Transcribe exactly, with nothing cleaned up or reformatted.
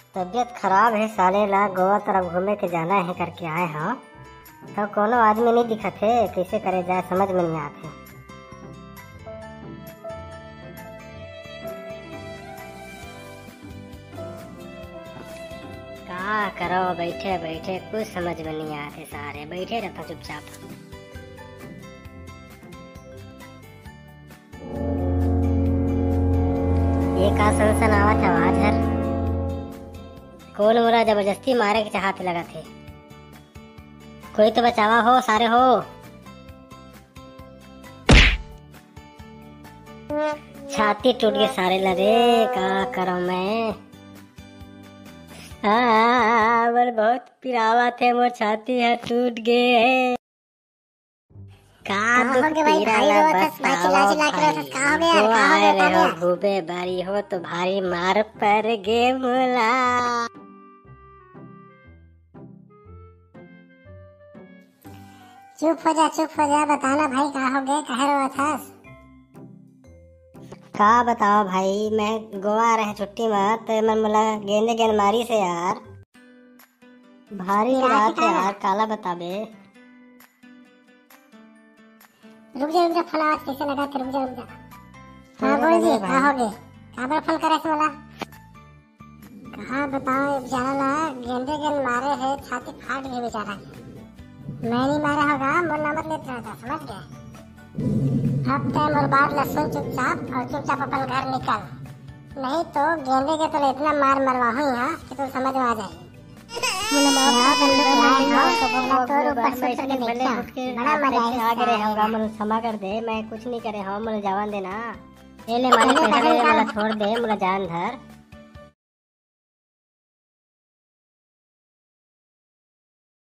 तबीयत खराब है साले ला, गोवा तरफ घूमे के जाना है करके आए हाँ। तो कोनो आदमी नहीं दिखत है, कैसे करे जाए समझ में नहीं आते। क्या करो बैठे बैठे कुछ समझ में नहीं आते, सारे बैठे रहता चुपचाप। ये का सनसन आवत है आवाज हर, कौन मोरा जबरदस्ती मारे के चाहते लगा थे। कोई तो बचावा हो सारे हो। छाती टूट गई सारे लरे, का करो मैं। हाँ मोर बहुत पिरावा थे, मोर छाती है टूट गए। का दुख पीरा ला बताओ भाई, को आए रहे हो भूबे बारी हो तो भारी मार पर गे मुला। चुप हो जा चुप हो जा, बताना भाई कहाँ हो गए, कह रहा था। का बताओ भाई, मैं गोवा रहे छुट्टी में तो मैं बोला गेंदे गेंद मारी से यार, भारी रात है यार, काला बताबे। रुक जा रुक जा, फोन आवाज कैसे लगा, रुक जा रुक जा। हाँ बोल जी, कहाँ हो गए, कहाँ पर फोन करे से बोला। कहाँ बताओ बेचारा ला गेंदे गेंद मारे है, छाती फाट गई बेचारा। मैं नहीं मारा होगा, मोर नंबर लेते रहता, समझ गए। अब टाइम और बाद लहसुन चुपचाप और चुपचाप अपन घर निकल, नहीं तो गेंदे के तो इतना मार मरवाऊँ यहाँ कि तू समझ में आ जाए। क्षमा कर दे, मैं कुछ नहीं करे हूँ, मुझे जवान देना। छोड़ दे, मुझे जान धर।